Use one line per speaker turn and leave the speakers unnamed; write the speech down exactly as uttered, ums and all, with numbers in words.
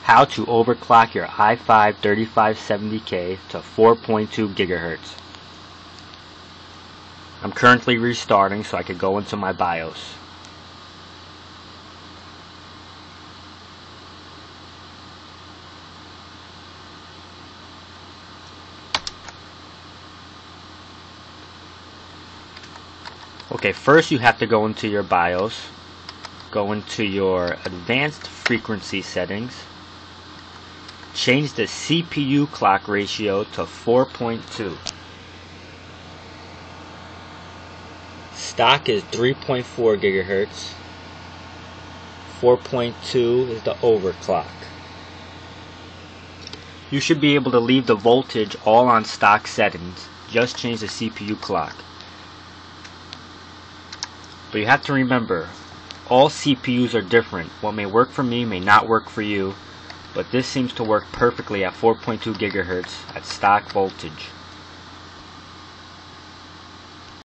how to overclock your i five thirty-five seventy K to four point two gigahertz. I'm currently restarting so I could go into my BIOS. Okay, first you have to go into your BIOS, go into your advanced frequency settings, change the C P U clock ratio to four point two. Stock is three point four gigahertz, four point two is the overclock. You should be able to leave the voltage all on stock settings, just change the C P U clock. But you have to remember, all C P Us are different. What may work for me may not work for you, but this seems to work perfectly at four point two gigahertz at stock voltage.